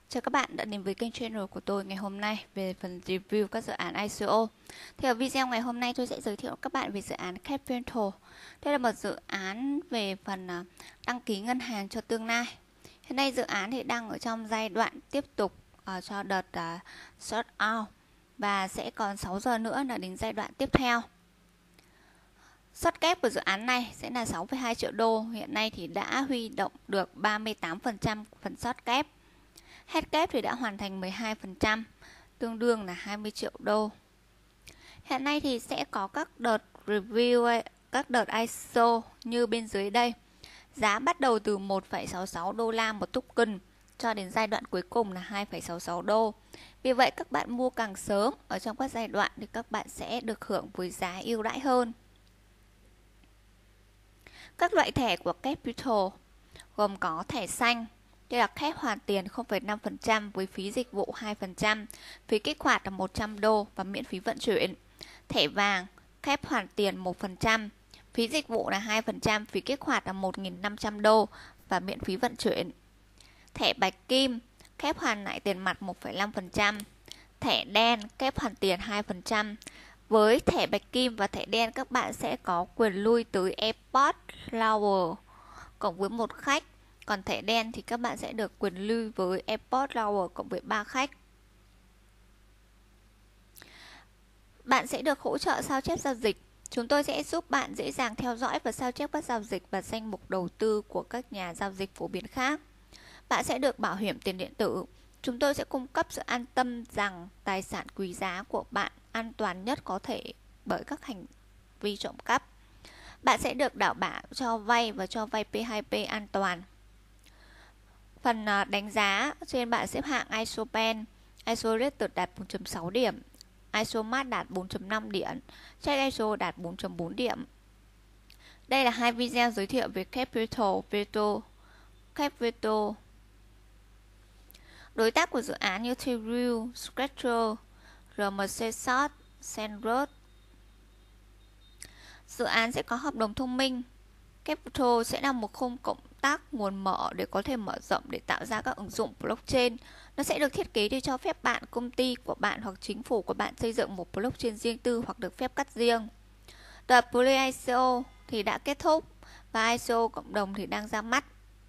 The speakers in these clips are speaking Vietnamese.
Chào các bạn đã đến với kênh channel của tôi ngày hôm nay về phần review các dự án ICO. Thì ở video ngày hôm nay tôi sẽ giới thiệu các bạn về dự án Capital. Đây là một dự án về phần đăng ký ngân hàng cho tương lai. Hiện nay dự án thì đang ở trong giai đoạn tiếp tục cho đợt sort out và sẽ còn 6 giờ nữa là đến giai đoạn tiếp theo. Sort kép của dự án này sẽ là 6,2 triệu đô. Hiện nay thì đã huy động được 38% phần sort kép. Hết kép thì đã hoàn thành 12%, tương đương là 20 triệu đô. Hiện nay thì sẽ có các đợt review, các đợt ISO như bên dưới đây. Giá bắt đầu từ 1,66 đô la một token cho đến giai đoạn cuối cùng là 2,66 đô. Vì vậy các bạn mua càng sớm ở trong các giai đoạn thì các bạn sẽ được hưởng với giá ưu đãi hơn. Các loại thẻ của Capital gồm có thẻ xanh. Đây là kép hoàn tiền 0,5% với phí dịch vụ 2%, phí kích hoạt là 100 đô và miễn phí vận chuyển. Thẻ vàng, kép hoàn tiền 1%, phí dịch vụ là 2%, phí kích hoạt là 1.500 đô và miễn phí vận chuyển. Thẻ bạch kim, kép hoàn lại tiền mặt 1,5%. Thẻ đen, kép hoàn tiền 2%. Với thẻ bạch kim và thẻ đen các bạn sẽ có quyền lui tới Airport Lounge cộng với một khách. Còn thẻ đen thì các bạn sẽ được quyền lưu với Airport Lounge cộng với 3 khách. Bạn sẽ được hỗ trợ sao chép giao dịch. Chúng tôi sẽ giúp bạn dễ dàng theo dõi và sao chép các giao dịch và danh mục đầu tư của các nhà giao dịch phổ biến khác. Bạn sẽ được bảo hiểm tiền điện tử. Chúng tôi sẽ cung cấp sự an tâm rằng tài sản quý giá của bạn an toàn nhất có thể bởi các hành vi trộm cắp. Bạn sẽ được đảm bảo cho vay và cho vay P2P an toàn. Phần đánh giá trên bạn xếp hạng ISO Pen, ISO Rated đạt 4.6 điểm, ISO Mat đạt 4.5 điểm, Check ISO đạt 4.4 điểm. Đây là hai video giới thiệu về Capital. Đối tác của dự án như T-Real, Scratcher, RMC Short, Sandroad. Dự án sẽ có hợp đồng thông minh. Capital sẽ là một khung cộng tác nguồn mở để có thể mở rộng để tạo ra các ứng dụng blockchain. Nó sẽ được thiết kế để cho phép bạn, công ty của bạn hoặc chính phủ của bạn xây dựng một blockchain riêng tư hoặc được phép cắt riêng. Đợt pre-ICO thì đã kết thúc và ICO cộng đồng thì đang ra mắt.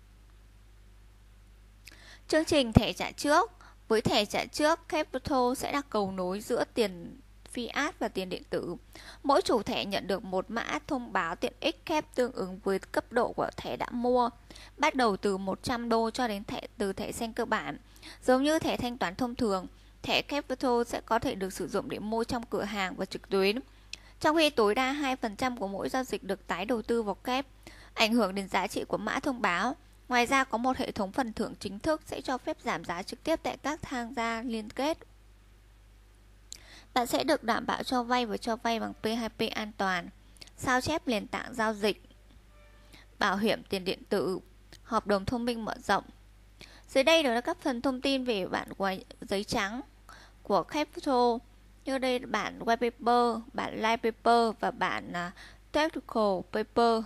Chương trình thẻ trả trước. Với thẻ trả trước, Capital sẽ là cầu nối giữa tiền fiat và tiền điện tử. Mỗi chủ thẻ nhận được một mã thông báo tiện ích kép tương ứng với cấp độ của thẻ đã mua, bắt đầu từ 100 đô cho đến từ thẻ xanh cơ bản. Giống như thẻ thanh toán thông thường, thẻ Capital sẽ có thể được sử dụng để mua trong cửa hàng và trực tuyến, trong khi tối đa 2% của mỗi giao dịch được tái đầu tư vào kép, ảnh hưởng đến giá trị của mã thông báo. Ngoài ra có một hệ thống phần thưởng chính thức sẽ cho phép giảm giá trực tiếp tại các tham gia liên kết. Bạn sẽ được đảm bảo cho vay và cho vay bằng P2P an toàn, sao chép nền tảng giao dịch, bảo hiểm tiền điện tử, hợp đồng thông minh mở rộng. Dưới đây đó là các phần thông tin về bản giấy trắng của Capital, như đây là bản white paper, bản light paper và bản technical paper.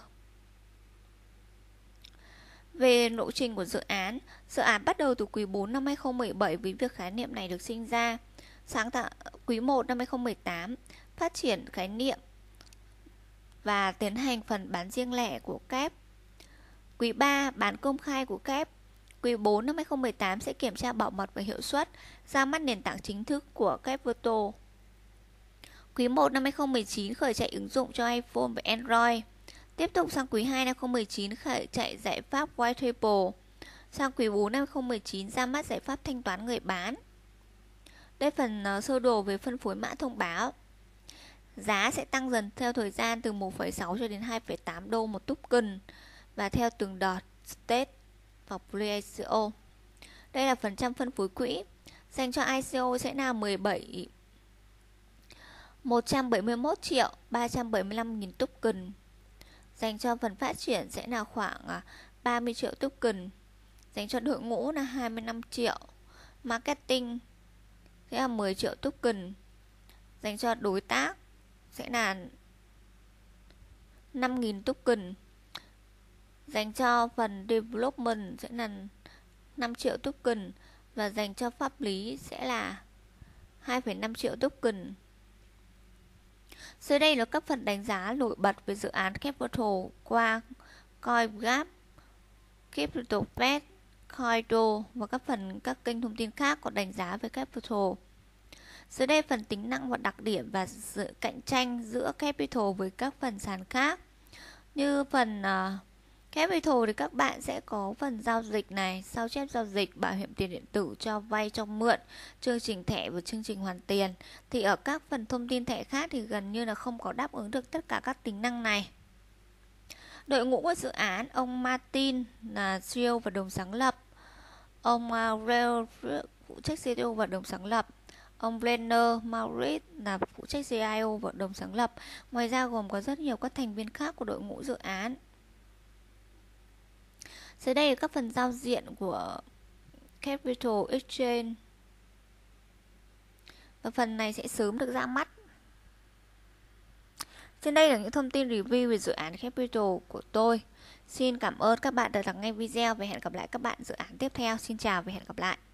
Về lộ trình của dự án bắt đầu từ quý 4 năm 2017 với việc khái niệm này được sinh ra. Sáng tạo quý 1 năm 2018 phát triển khái niệm và tiến hành phần bán riêng lẻ của kép. Quý 3 bán công khai của kép. Quý 4 năm 2018 sẽ kiểm tra bảo mật và hiệu suất, ra mắt nền tảng chính thức của Capital. Quý 1 năm 2019 khởi chạy ứng dụng cho iPhone và Android. Tiếp tục sang quý 2 năm 2019 khởi chạy giải pháp White Table. Sang quý 4 năm 2019 ra mắt giải pháp thanh toán người bán. Đây phần sơ đồ về phân phối mã thông báo. Giá sẽ tăng dần theo thời gian từ 1,6 cho đến 2,8 đô một token và theo từng đợt stage và pre-ICO. Đây là phần trăm phân phối quỹ. Dành cho ICO sẽ là 171 triệu 375 nghìn token. Dành cho phần phát triển sẽ là khoảng 30 triệu token. Dành cho đội ngũ là 25 triệu. Marketing sẽ là 10 triệu token. Dành cho đối tác sẽ là 5.000 token. Dành cho phần development sẽ là 5 triệu token. và dành cho pháp lý sẽ là 2,5 triệu token. Dưới đây là các phần đánh giá nổi bật về dự án Capital qua CoinGap, CapitalPad, Coindo và các kênh thông tin khác có đánh giá về Capital. Dưới đây phần tính năng và đặc điểm và sự cạnh tranh giữa Capital với các phần sàn khác. Như phần Capital thì các bạn sẽ có phần giao dịch này, sao chép giao dịch, bảo hiểm tiền điện tử, cho vay cho mượn, chương trình thẻ và chương trình hoàn tiền. Thì ở các phần thông tin thẻ khác thì gần như là không có đáp ứng được tất cả các tính năng này. Đội ngũ của dự án, ông Martin là CEO và đồng sáng lập, ông Rail phụ trách CTO và đồng sáng lập, ông Brenner Maurice là phụ trách CIO và đồng sáng lập. Ngoài ra gồm có rất nhiều các thành viên khác của đội ngũ dự án. Dưới đây là các phần giao diện của Capital Exchange. Và phần này sẽ sớm được ra mắt. Trên đây là những thông tin review về dự án Capital của tôi. Xin cảm ơn các bạn đã lắng nghe video và hẹn gặp lại các bạn dự án tiếp theo. Xin chào và hẹn gặp lại.